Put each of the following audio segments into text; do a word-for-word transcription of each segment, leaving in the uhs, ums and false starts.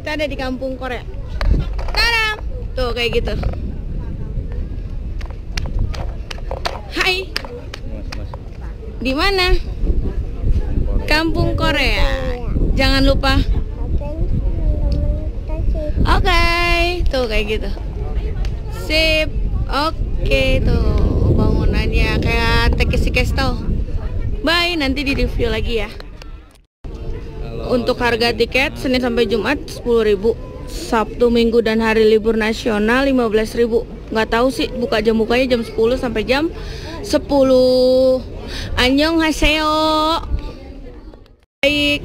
kita ada di kampung Korea. Tadam! Tuh kayak gitu. Hai. Di mana? Kampung Korea. Jangan lupa. Oke, okay. Tuh kayak gitu. Sip. Oke, okay, tuh bangunannya kayak Takeshi Castle. Bye, nanti di review lagi ya. Untuk harga tiket Senin sampai Jumat sepuluh ribu, Sabtu, Minggu dan hari libur nasional lima belas ribu. Nggak tahu sih, buka jam bukanya jam sepuluh sampai jam sepuluh. Annyeonghaseyo. Baik.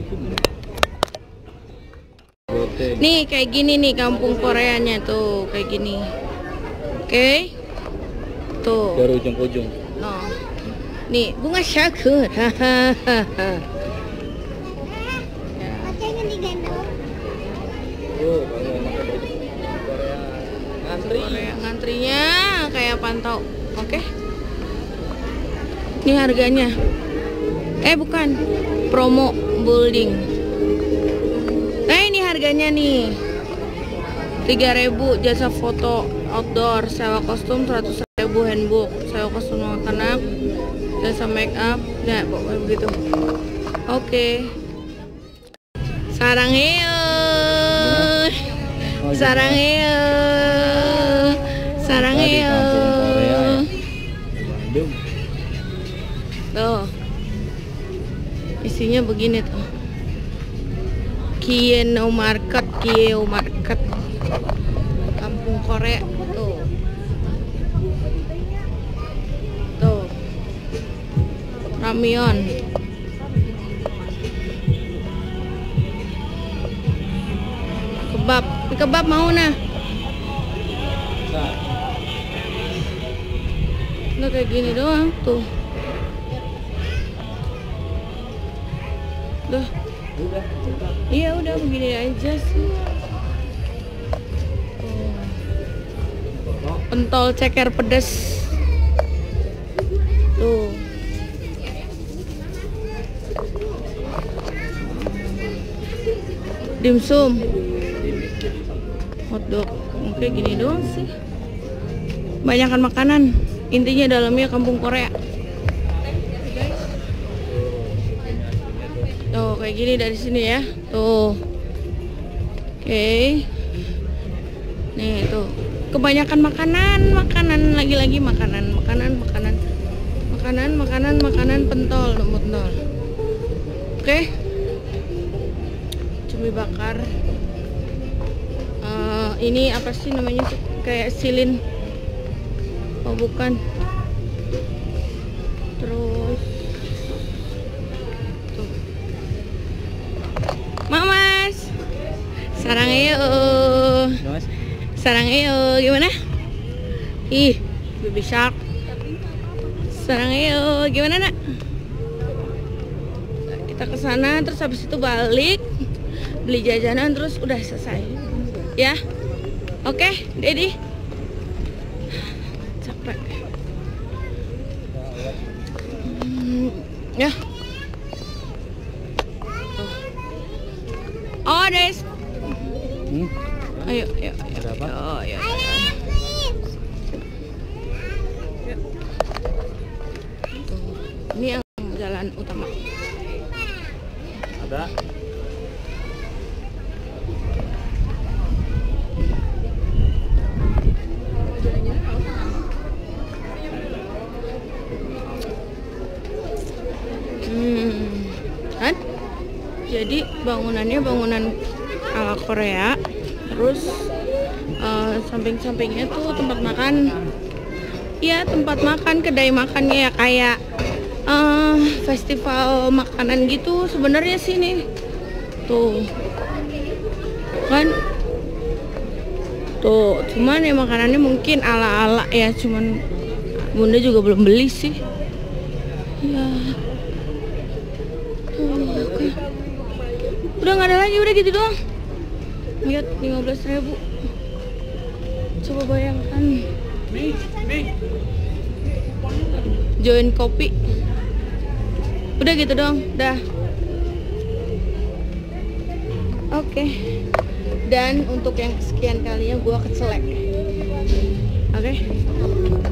Nih kayak gini nih kampung Koreanya tuh kayak gini. Oke. Okay. Tuh. Dari ujung ke ujung. No. Nih bunga syakur. Tuh, kalau pakai baju Korea ngantri. Korea ngantrinya kayak pantau. Oke. Okay. Ini harganya. Eh bukan. Promo building. Nah ini harganya nih tiga ribu jasa foto outdoor, sewa kostum seratus ribu, handbook, sewa kostum anak-anak, jasa make up, nah pokoknya begitu. Oke okay. Sarangheyo, sarangheyo, sarangheyo. Tuh isinya begini tuh. Kieno Market, Kieo Market, kampung Korea tuh. Tuh. Ramyeon. Kebab, kebab mau nah. Udah kayak gini doang tuh. Udah. Iya udah begini aja sih. Oh. Pentol ceker pedes. Tuh. Dimsum. Hotdog. Oke gini doang sih. Banyakan makanan. Intinya dalamnya kampung Korea. Tuh kayak gini dari sini ya. Tuh. Oke. Okay. Nih tuh. Kebanyakan makanan, makanan lagi-lagi makanan, makanan, makanan. Makanan, makanan, makanan pentol, pentol. Oke. Okay. Cumi bakar. Uh, ini apa sih namanya tuh? Kayak silin. Oh bukan. Terus Mamas, sarangheyo, sarangheyo, gimana? Ih, baby shark. Sarangheyo, gimana nak? Kita ke sana, terus habis itu balik, beli jajanan, terus udah selesai. Ya, oke, okay, Dedi. Capek. Hmm, ya. Oh, Des. Hmm? Ayo, ayo, ayo. Ada apa? Oh, ayo, ayo. Ayo. Ini yang jalan utama. Ada. Hmm. Kan? Jadi bangunannya bangunan ala Korea, terus uh, samping-sampingnya tuh tempat makan, ya tempat makan, kedai makannya ya kayak uh, festival makanan gitu sebenarnya sini, tuh kan, tuh cuman ya makanannya mungkin ala-ala ya, cuman bunda juga belum beli sih, ya. Udah nggak ada lagi, udah gitu doang. Lihat lima belas ribu. Coba bayangkan. Join kopi. Udah gitu doang, dah. Oke. Okay. Dan untuk yang kesekian kalinya gue keselek. Oke.